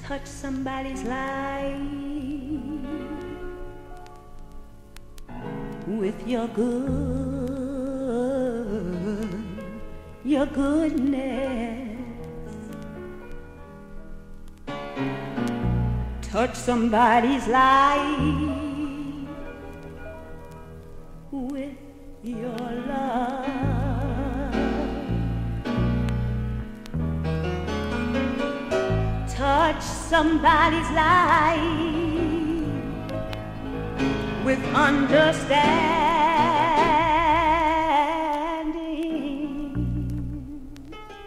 touch somebody's life with your goodness. Touch somebody's life with your love. Touch somebody's life with understanding.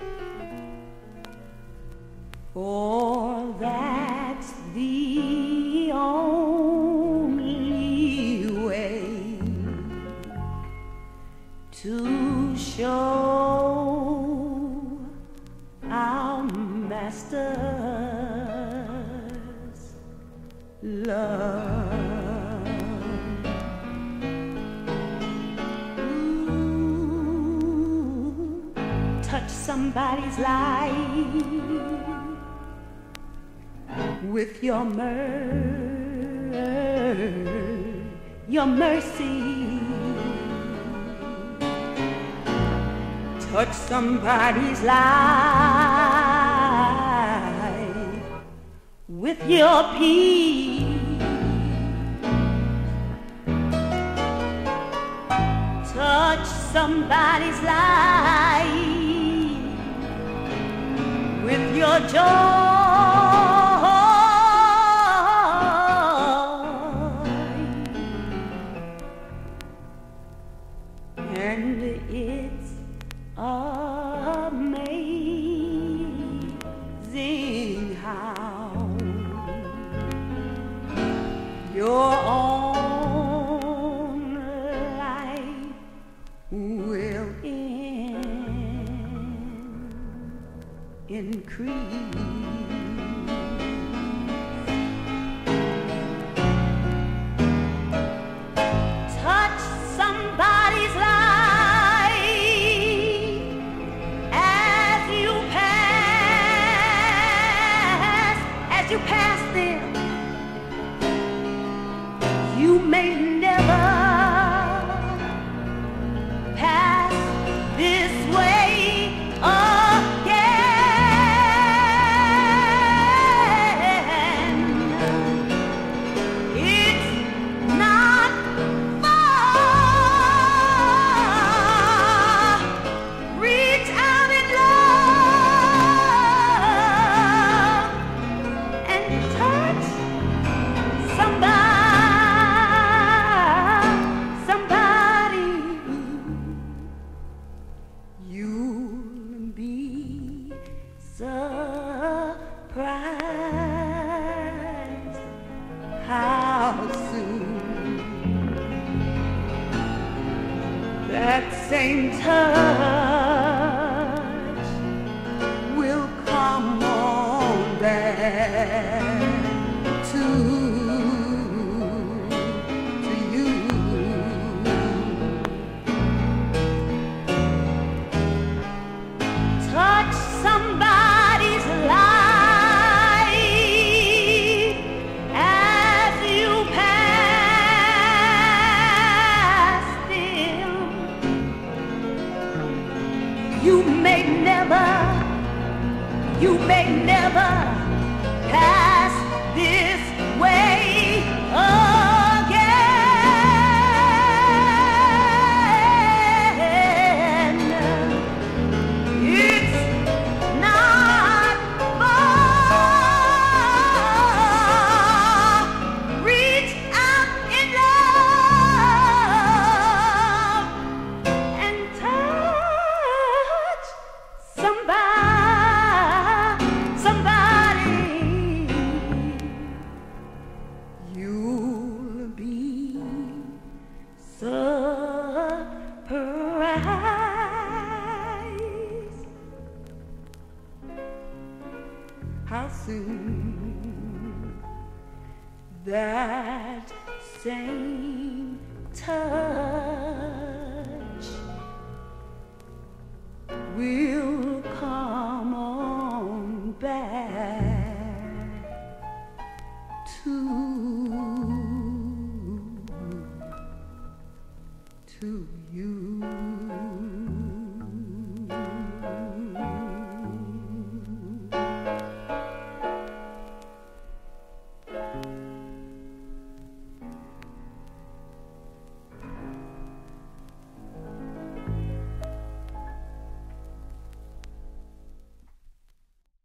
For that's the only way to show our Master's love. Ooh, touch somebody's life with your mercy. Touch somebody's life with your peace. Touch somebody's life with your joy. And it's amazing how your own life will increase. Touch somebody's life you pass them. You may never pass this way again. It's not far. Reach out and love and touch somebody. You'll be surprised how soon that same touch will come on back to you. Touch somebody's life as you pass them. You may never pass this way again. It's not far. Reach out in love and touch somebody. You'll be surprised how soon that same touch will